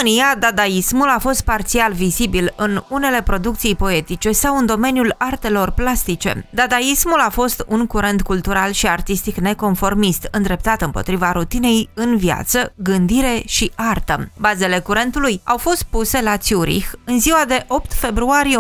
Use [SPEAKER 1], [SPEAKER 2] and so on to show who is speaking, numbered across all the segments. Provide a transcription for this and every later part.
[SPEAKER 1] România, dadaismul a fost parțial vizibil în unele producții poetice sau în domeniul artelor plastice. Dadaismul a fost un curent cultural și artistic neconformist, îndreptat împotriva rutinei în viață, gândire și artă. Bazele curentului au fost puse la Zurich în ziua de 8 februarie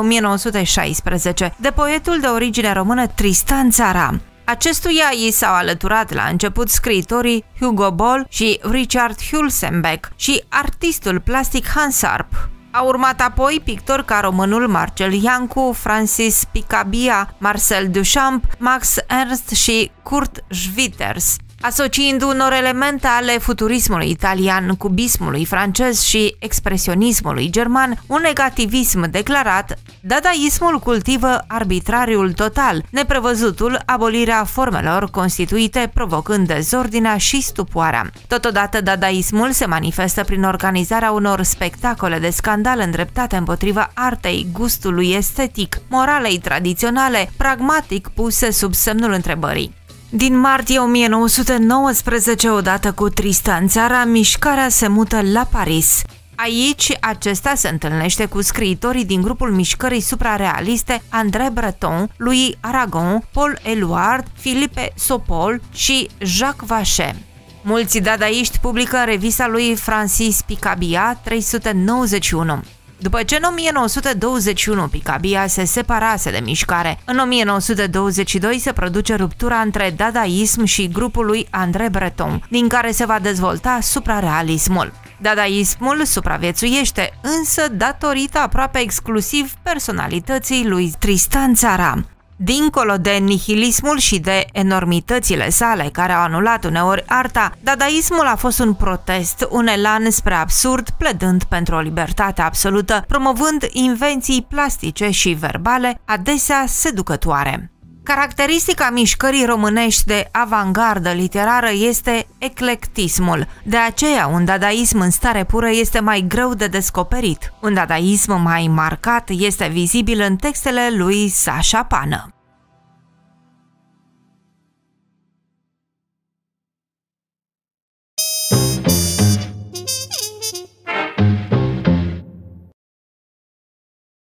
[SPEAKER 1] 1916 de poetul de origine română Tristan Tzara. Acestuia i s-au alăturat la început scriitorii Hugo Ball și Richard Hulsenbeck și artistul plastic Hans Arp. Au urmat apoi pictori ca românul Marcel Iancu, Francis Picabia, Marcel Duchamp, Max Ernst și Kurt Schwitters. Asociind unor elemente ale futurismului italian, cubismului francez și expresionismului german, un negativism declarat, dadaismul cultivă arbitrariul total, neprevăzutul, abolirea formelor constituite, provocând dezordinea și stupoarea. Totodată, dadaismul se manifestă prin organizarea unor spectacole de scandal îndreptate împotriva artei, gustului estetic, moralei tradiționale, pragmatic puse sub semnul întrebării. Din martie 1919, odată cu Tristan Tzara, mișcarea se mută la Paris. Aici, acesta se întâlnește cu scriitorii din grupul mișcării suprarealiste André Breton, Louis Aragon, Paul Éluard, Philippe Sopol și Jacques Vachet. Mulți dadaiști publică în revista lui Francis Picabia 391. După ce în 1921 Picabia se separase de mișcare, în 1922 se produce ruptura între dadaism și grupul lui André Breton, din care se va dezvolta suprarealismul. Dadaismul supraviețuiește, însă datorită aproape exclusiv personalității lui Tristan Tzara. Dincolo de nihilismul și de enormitățile sale care au anulat uneori arta, dadaismul a fost un protest, un elan spre absurd, pledând pentru o libertate absolută, promovând invenții plastice și verbale, adesea seducătoare. Caracteristica mișcării românești de avangardă literară este eclectismul. De aceea, un dadaism în stare pură este mai greu de descoperit. Un dadaism mai marcat este vizibil în textele lui Sașa Pană.